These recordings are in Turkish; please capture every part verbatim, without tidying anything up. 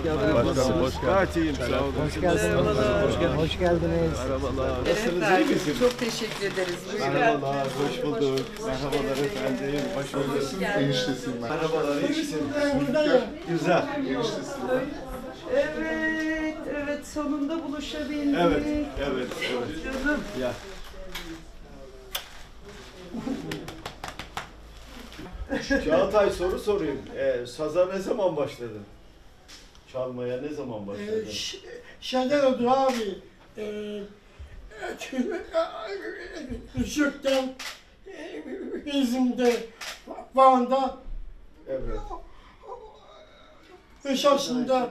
geldiniz. Başkanım hoş geldiniz. Gayet iyiyim, sağ olun. Hoş geldiniz. Hoş geldiniz. Hoş geldiniz. Merhabalar. Evet, Nasılsınız, iyi misiniz? çok teşekkür ederiz. Merhabalar, hoş bulduk. Merhabalar efendim, hoş bulduk. Eniştesiyim ben. Merhabalar, iyi misiniz? Güzel. Eniştesiyim. Evet, evet sonunda buluşabildik. Evet, evet, evet. Canım. Ya. Çağatay, soru sorayım. Ee, saza ne zaman başladın? Çalmaya ne zaman başladın? Ee, ş- şeyden oldu abi. Ee, Işık'tan İzmir'de, Van'da, Evet. esasında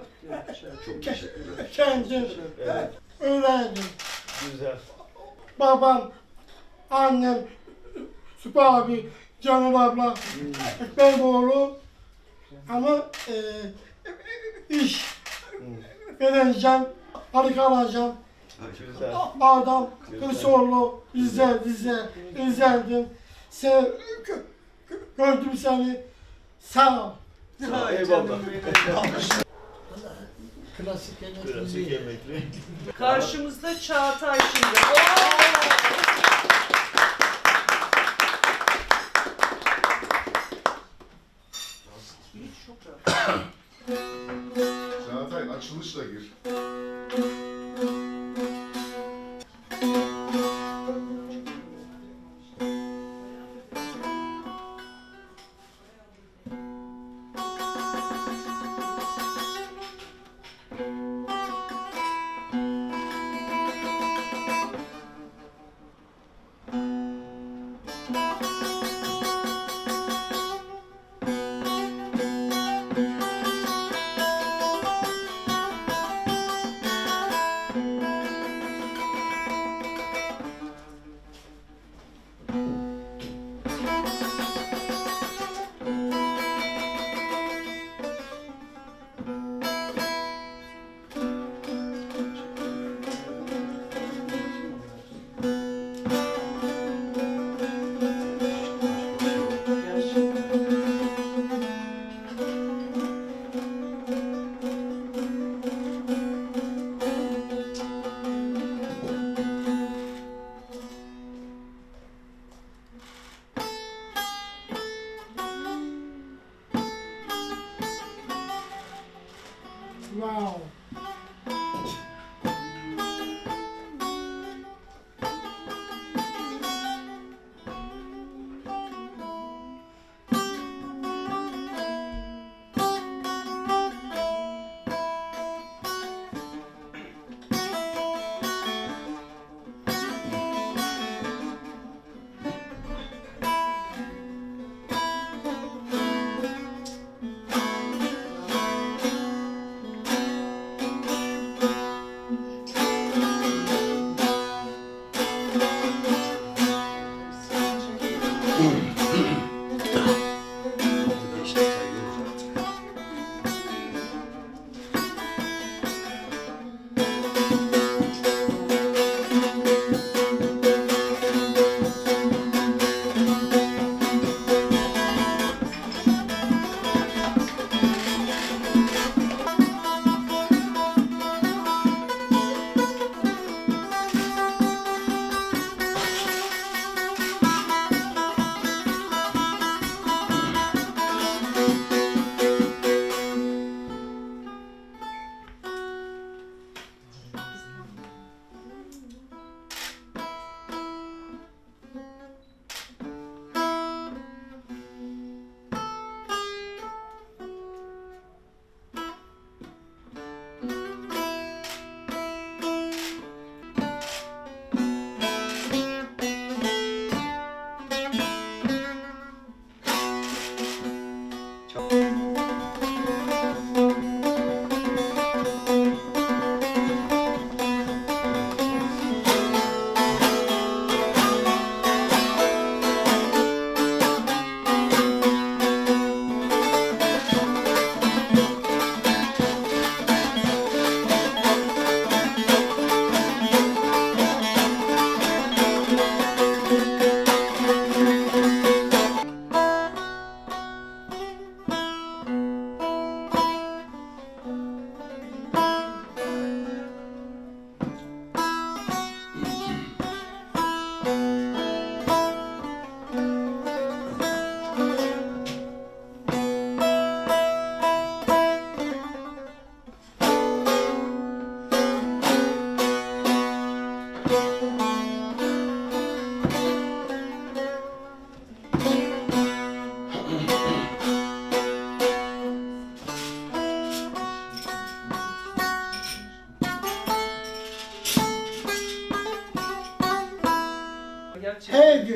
kendim Evet, öğrendim. güzel. Babam, annem, Süper abi, Canım abla, benim oğlum. Ama e, iş vereceğim, harika alacağım. Güzel. Adam, Kılıçoğlu, izler, izler, izlerdim. Sen, gö- gö- gördüm seni. Sağ ol. Eyvallah. Klasik Klasik emekli. Karşımızda Çağatay şimdi. Çağatay açılışla gir. Wow.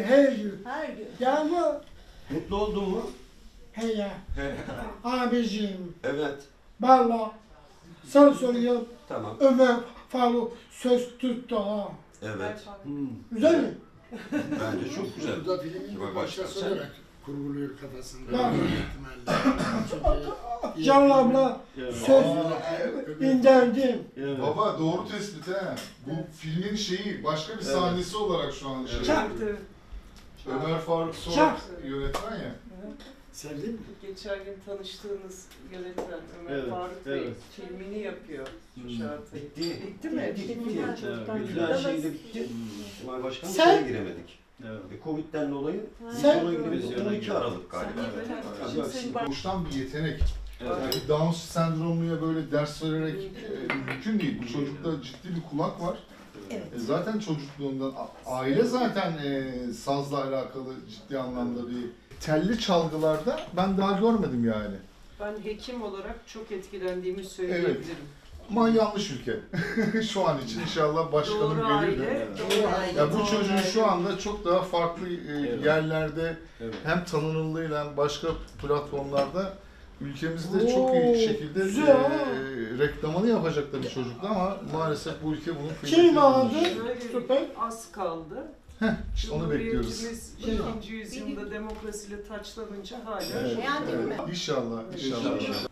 her gün. Her gün. Ya mı? Mutlu oldun mu? He ya. He. Abiciğim. Evet. Valla. Sana söylüyorum. Tamam. Ömer Faruk söz tuttu ha. Evet. Hmm. Güzel mi? Bence çok güzel. Burada filmin Kemal bir Başkan, başkası sen- olarak kurguluyor kafasında. Ben- ihtimalle. Can abla Evet. söz indirdim. Evet. Baba doğru tespit he. Bu filmin şeyi başka bir sahnesi olarak şu an şey. Çak. Evet. Ömer Faruk Soğuk Çak. yönetmen ya. Sevdin mi? Geçen gün tanıştığınız yönetmen Ömer Evet, Faruk Bey evet. filmini yapıyor şu Hmm. Çağatay'ı. Bitti. Bitti mi? Bitti. Bitti. Bitti. Evet. Güzel şey de bitti. Kemal Başkan Sen- şeye giremedik. Evet. E, Covid'den dolayı Sen- vizyona giremedik. on iki Aralık galiba. Evet. Şimdi senin bak- Doğuştan bir yetenek. Evet. Yani Down sendromluya böyle ders vererek e, mümkün değil. Bu çocukta ciddi bir kulak var. Evet. E, zaten çocukluğundan a- aile zaten e, sazla alakalı ciddi anlamda bir telli çalgılarda ben daha görmedim yani. Ben hekim olarak çok etkilendiğimi söyleyebilirim. Ama yanlış ülke. Şu an için inşallah başkanım Doğru gelir aile, de. doğru aile. Ya bu doğru çocuğun aile. şu anda çok daha farklı e, Evet. yerlerde Evet. hem tanınırlığıyla hem başka platformlarda ülkemizde çok Oo, iyi şekilde güzel e, ha. reklamını yapacak da bir çocuktu ama maalesef bu ülke bunun Kim kıymetini aldı? bilmiyor. Böyle Süper. az kaldı. İşte onu bekliyoruz. Cumhuriyetimiz ikinci yüzyılda demokrasiyle taçlanınca hala Evet. Beğendin mi? İnşallah, inşallah. İnşallah.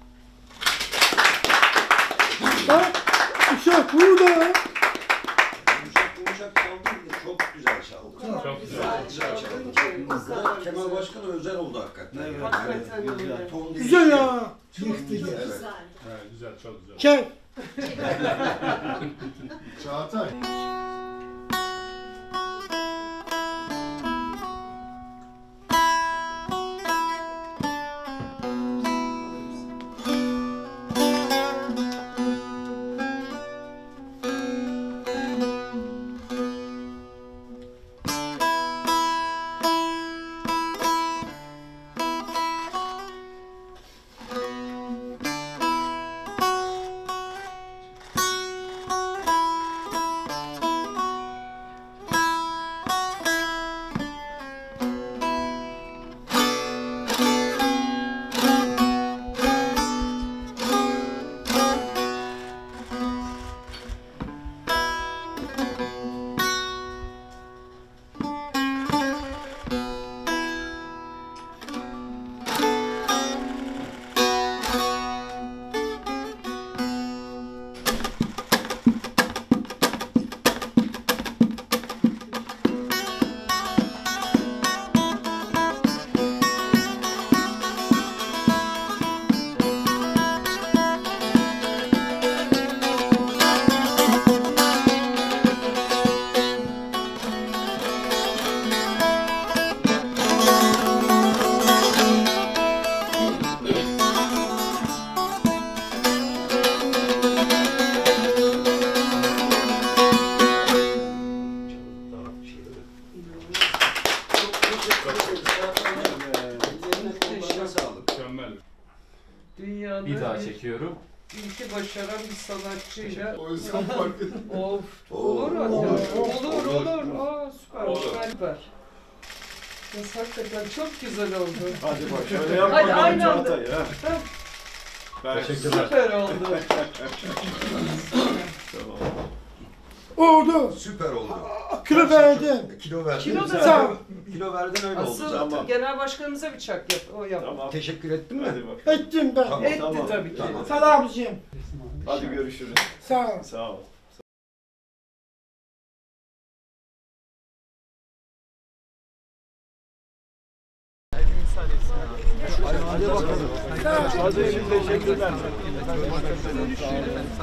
Bak, uşak burada. özel oldu hakikaten. Evet. Yani Hakikaten güzel. öyle. ton Güzel değişti. ya. Yıktı ya. Evet. Evet, güzel, çok güzel. Çek. Çağatay. Ellerine sağlık. Mükemmel. Dünyada Bir daha bir çekiyorum. ilki başaran bir sanatçıyla O yüzden farklı. of Oo, olur olur, olur olur olur. olur. Aa süper Olur. süper. Ya hakikaten çok güzel oldu. Hadi bak şöyle yap Hadi bakalım aynı anda. Çağatay ha. Ben Süper oldu. Oldu. Süper oldu. Kilo verdim. Kilo verdin. Kilo da Sağ ol. Kilo verdin öyle oldu Asıl zaten. genel başkanımıza bir çak yap. O yap. Tamam. Teşekkür ettin mi? Hadi bak. Ettim ben. Tamam. Etti Tamam, tabii ki. tamam. Sana abicim. Hadi görüşürüz. Sağ ol. Sağ ol. Hadi bakalım. Hadi teşekkürler.